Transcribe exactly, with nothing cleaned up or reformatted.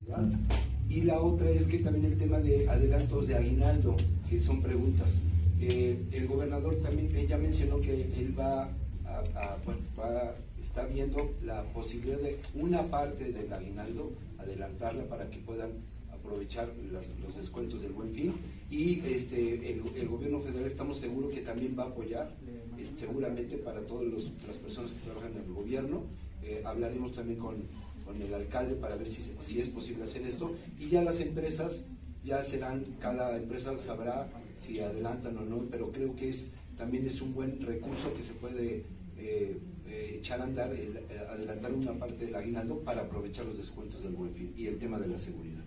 Y la otra es que también el tema de adelantos de aguinaldo, que son preguntas. Eh, el gobernador también eh, ya mencionó que él va a, a bueno, va, está viendo la posibilidad de una parte del aguinaldo adelantarla para que puedan aprovechar las, los descuentos del Buen Fin, y este el, el gobierno federal estamos seguros que también va a apoyar, eh, seguramente para todas las personas que trabajan en el gobierno. Eh, hablaremos también con, con el alcalde para ver si, si es posible hacer esto, y ya las empresas ya serán, cada empresa sabrá si adelantan o no, pero creo que es también es un buen recurso que se puede eh, eh, echar a andar, el, el adelantar una parte del aguinaldo para aprovechar los descuentos del Buen Fin y el tema de la seguridad.